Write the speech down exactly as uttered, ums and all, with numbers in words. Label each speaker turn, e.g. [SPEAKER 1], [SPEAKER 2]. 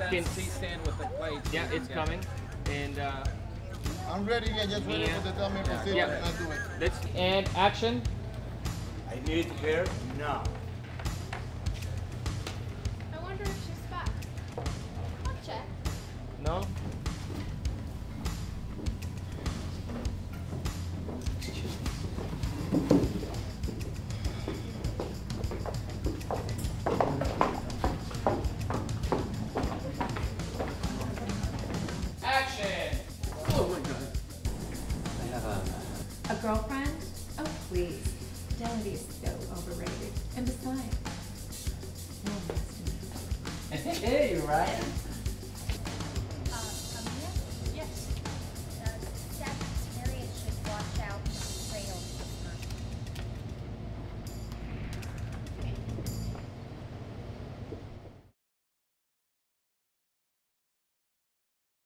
[SPEAKER 1] can C-stand with the plate. Yeah, it's yeah. coming. And uh,
[SPEAKER 2] I'm ready. Yeah, just ready
[SPEAKER 1] yeah.
[SPEAKER 2] for the tell me procedure
[SPEAKER 1] yeah.
[SPEAKER 2] and I do it.
[SPEAKER 1] Let's and action.
[SPEAKER 3] I need her now.
[SPEAKER 4] I wonder if she's back. I'll check.
[SPEAKER 1] No. Action!
[SPEAKER 2] Oh my God.
[SPEAKER 3] I have a...
[SPEAKER 5] A girlfriend? Oh, please. Fidelity is so overrated. And besides, no one wants to know.
[SPEAKER 6] Hey, Ryan.